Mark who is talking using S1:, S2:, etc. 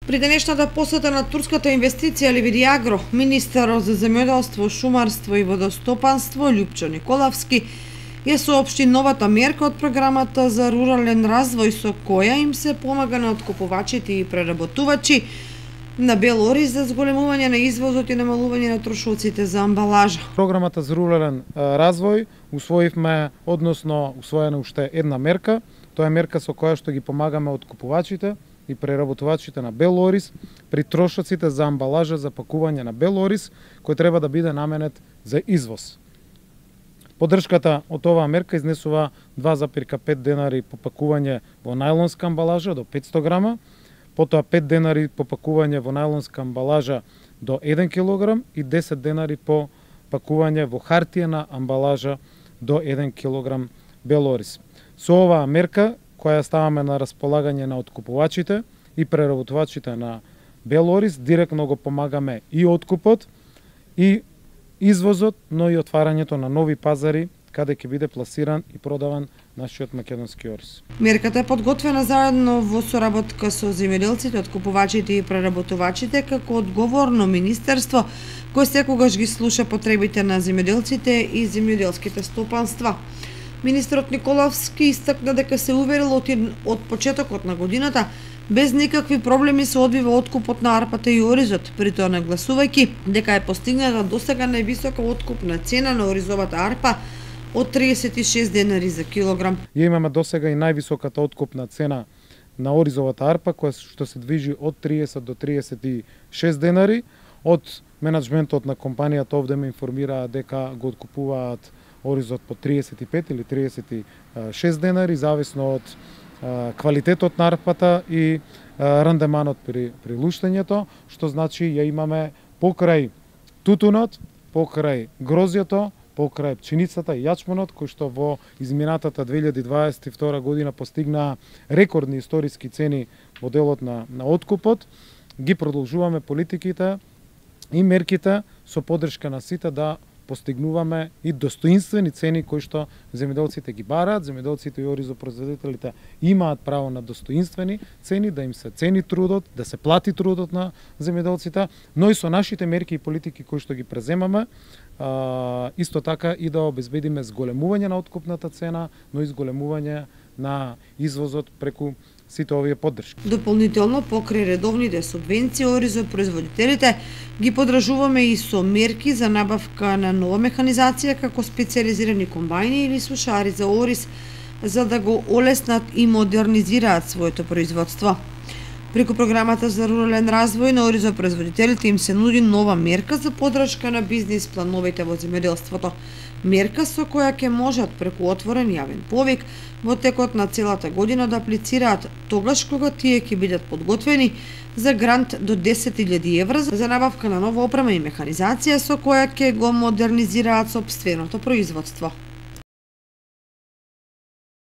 S1: При денешната посета на турската инвестиција Ливириагро, министерот за земјоделство, шумарство и водостопанство Љупчо Николовски ја соопшти новата мерка од програмата за рурален развој со која им се помага на откупувачите и преработувачи на бел ориз за зголемување на извозот и намалување на трошоците за амбалажа.
S2: Програмата за рурален развој усвоивме, односно усвоена уште една мерка. Тоа е мерка со која што ги помагаме откупувачите и преработувачите на бел ориз при трошоците за амбалажа за пакување на бел ориз кој треба да биде наменет за извоз. Поддршката од оваа мерка изнесува 2,5 денари по пакување во најлонска амбалажа до 500 грама, потоа 5 денари по пакување во најлонска амбалажа до 1 килограм и 10 денари по пакување во хартиена амбалажа до 1 килограм бел ориз. Со оваа мерка која ставаме на располагање на откупувачите и преработувачите на бел ориз, директно го помагаме и откупот, и извозот, но и отварањето на нови пазари каде ќе биде пласиран и продаван нашиот македонски ориз.
S1: Мерката е подготвена заедно во соработка со земјоделците, откупувачите и преработувачите како одговорно министерство кој секогаш ги слуша потребите на земјоделците и земјоделските стопанства. Министерот Николовски истакна дека се уверил од почетокот на годината без никакви проблеми се одвива откупот на арпата и оризот, притоа нагласувајќи дека е постигната досега највисока откупна цена на оризовата арпа од 36 денари за килограм.
S2: Ја имаме досега и највисоката откупна цена на оризовата арпа која што се движи од 30 до 36 денари. Од менаџментот на компанијата овде ме информираа дека го откупуваат оризот по 35 или 36 денари, зависно од квалитетот на арпата и рандеманот при луштењето, што значи ја имаме покрај тутунот, покрај грозјето, покрај пченицата и јачмонот, кој што во изминатата 2022 година постигнаа рекордни историски цени во делот на откупот, ги продолжуваме политиките и мерките со поддршка на сите да постигнуваме и достоинствени цени кои што земјоделците ги бараат, земјоделците и оризопроизводителите имаат право на достоинствени цени, да им се цени трудот, да се плати трудот на земјоделците, но и со нашите мерки и политики кои што ги преземаме, исто така и да обезбедиме зголемување на откупната цена, но и зголемување на извозот преку сите овие поддршки.
S1: Дополнително, покрај редовните субвенции, оризопроизводителите ги подржуваме и со мерки за набавка на нова механизација како специјализирани комбајни или сушари за ориз, за да го олеснат и модернизираат своето производство. Преку програмата за рурален развој на оризопроизводителите им се нуди нова мерка за поддршка на бизнис плановите во земјоделството. Мерка со која ќе можат преку отворен јавен повик во текот на целата година да аплицираат тогаш кога тие ќе бидат подготвени за грант до 10.000 евра за набавка на нова опрема и механизација со која ќе го модернизираат сопственото производство.